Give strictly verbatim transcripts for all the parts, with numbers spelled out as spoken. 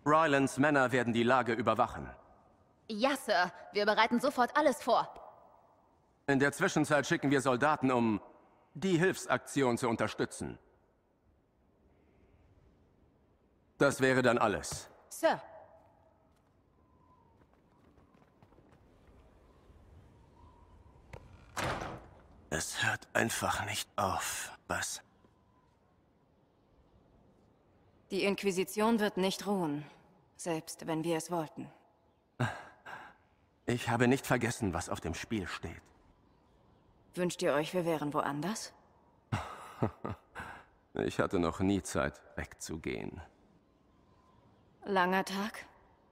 Rylands Männer werden die Lage überwachen. Ja, Sir. Wir bereiten sofort alles vor. In der Zwischenzeit schicken wir Soldaten, um die Hilfsaktion zu unterstützen. Das wäre dann alles. Sir. Es hört einfach nicht auf, was? Die Inquisition wird nicht ruhen, selbst wenn wir es wollten. Ich habe nicht vergessen, was auf dem Spiel steht. Wünscht ihr euch, wir wären woanders? Ich hatte noch nie Zeit, wegzugehen. Langer Tag?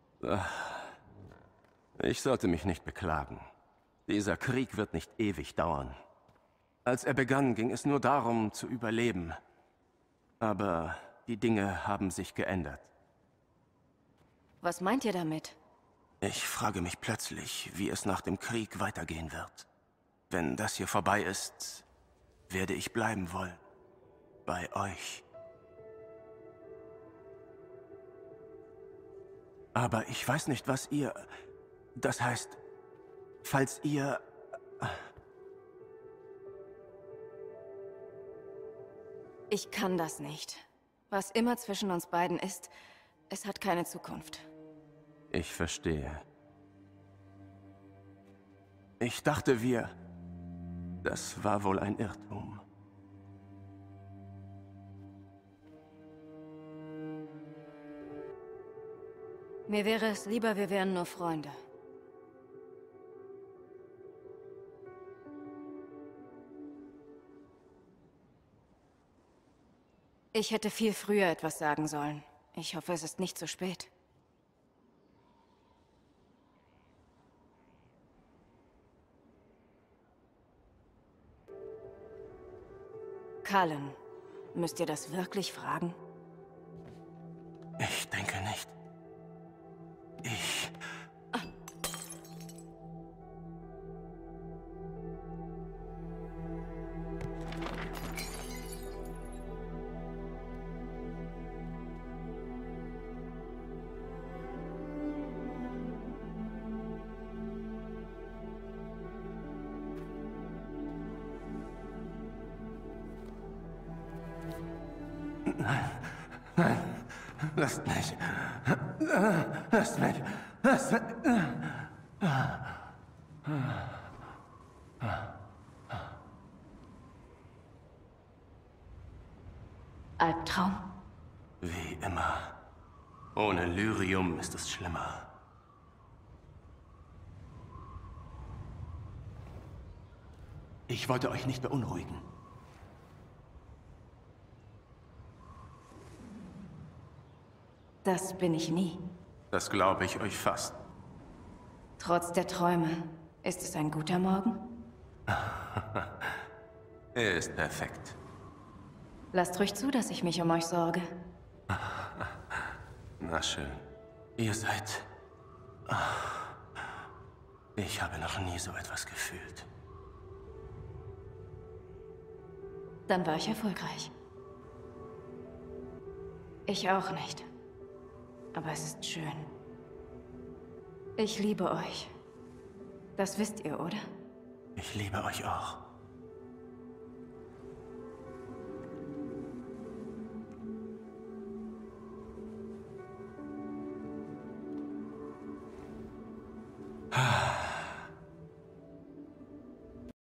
Ich sollte mich nicht beklagen. Dieser Krieg wird nicht ewig dauern. Als er begann, ging es nur darum, zu überleben. Aber die Dinge haben sich geändert. Was meint ihr damit? Ich frage mich plötzlich, wie es nach dem Krieg weitergehen wird. Wenn das hier vorbei ist, werde ich bleiben wollen. Bei euch. Aber ich weiß nicht, was ihr... Das heißt, falls ihr... Ich kann das nicht. Was immer zwischen uns beiden ist, es hat keine Zukunft. Ich verstehe. Ich dachte, wir... Das war wohl ein Irrtum. Mir wäre es lieber, wir wären nur Freunde. Ich hätte viel früher etwas sagen sollen. Ich hoffe, es ist nicht zu spät. Cullen, müsst ihr das wirklich fragen? Ich denke nicht. Ich... Nein, nein, lasst mich. Lasst mich. Lasst mich. Albtraum? Wie immer. Ohne Lyrium ist es schlimmer. Ich wollte euch nicht beunruhigen. Das bin ich nie. Das glaube ich euch fast. Trotz der Träume, ist es ein guter Morgen? Er ist perfekt. Lasst ruhig zu, dass ich mich um euch sorge. Na schön. Ihr seid... Ich habe noch nie so etwas gefühlt. Dann war ich erfolgreich. Ich auch nicht. Aber es ist schön. Ich liebe euch. Das wisst ihr, oder? Ich liebe euch auch. Ah.